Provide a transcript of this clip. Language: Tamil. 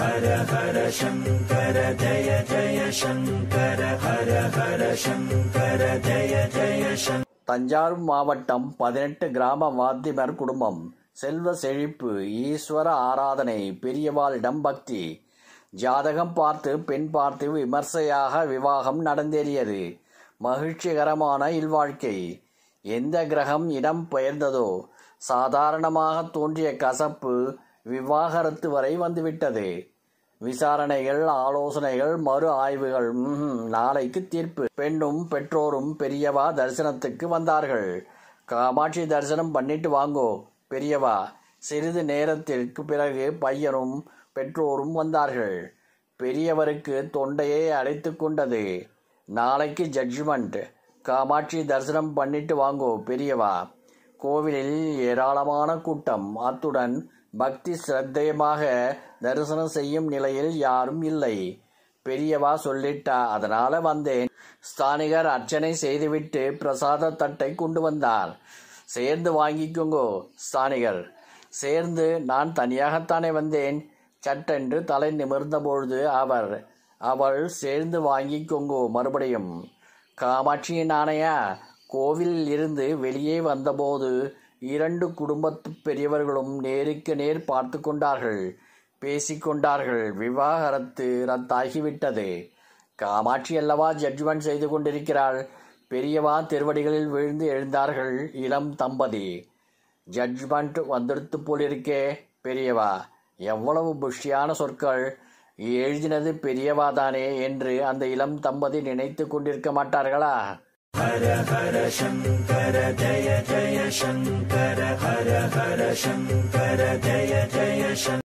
ஹர ஹர சங்கர ஜய ஜய சங்கர ஹர ஹர சங்கர ஜய ஜய சங்கர. தஞ்சாவூர் மாவட்டம் 18 கிராம வாத்திமர் குடும்பம். செல்வ செழிப்பு, ஈஸ்வர ஆராதனை, பெரியவாளிடம் பக்தி. ஜாதகம் பார்த்து பெண் பார்த்து விமர்சையாக விவாகம் நடந்தேறியது. மகிழ்ச்சிகரமான இல்வாழ்க்கை. எந்த கிரகம் இடம் பெயர்ந்ததோ சாதாரணமாக தோன்றிய கசப்பு விவாகரத்து வரை வந்துவிட்டது. விசாரணைகள், ஆலோசனைகள், மறு ஆய்வுகள். நாளைக்கு தீர்ப்பு. பெண்ணும் பெற்றோரும் பெரியவா தரிசனத்துக்கு வந்தார்கள். காமாட்சி தரிசனம் பண்ணிட்டு வாங்கோ பெரியவா. சிறிது நேரத்திற்கு பிறகு பையனும் பெற்றோரும் வந்தார்கள். பெரியவருக்கு தொண்டையை அடைத்து கொண்டது. நாளைக்கு ஜட்ஜ்மெண்ட். காமாட்சி தரிசனம் பண்ணிட்டு வாங்கோ பெரியவா. கோவிலில் ஏராளமான கூட்டம். அத்துடன் பக்தி சிரத்தையமாக தரிசனம் செய்யும் நிலையில் யாரும் இல்லை. பெரியவா சொல்லிட்டா, அதனால வந்தேன். ஸ்தானிகர் அர்ச்சனை செய்துவிட்டு பிரசாத தட்டை கொண்டு வந்தார். சேர்ந்து வாங்கிக்கோங்கோ ஸ்தானிகர். சேர்ந்து நான் தனியாகத்தானே வந்தேன். சட்டென்று தலை நிமிர்ந்தபொழுது அவள் சேர்ந்து வாங்கிக்கோங்கோ மறுபடியும். காமாட்சியின் ஆணையா? கோவிலில் இருந்து வெளியே வந்தபோது 2 குடும்பத்து பெரியவர்களும் நேருக்கு நேர் பார்த்து கொண்டார்கள், பேசிக்கொண்டார்கள். விவாகரத்து ரத்தாகிவிட்டது. காமாட்சி அல்லவா ஜட்ஜ்மெண்ட் செய்து கொண்டிருக்கிறாள். பெரியவா திருவடிகளில் விழுந்து எழுந்தார்கள் இளம் தம்பதி. ஜட்ஜ்மெண்ட் வந்துடுத்து போலிருக்கே பெரியவா. எவ்வளவு புஷ்டியான சொற்கள். எழுதினது பெரியவாதானே என்று அந்த இளம் தம்பதி நினைத்து கொண்டிருக்க மாட்டார்களா? ஹர ஹர சங்கர ஜய ஜய சங்கர ஹர ஹர சங்கர ஜய ஜய சங்கர.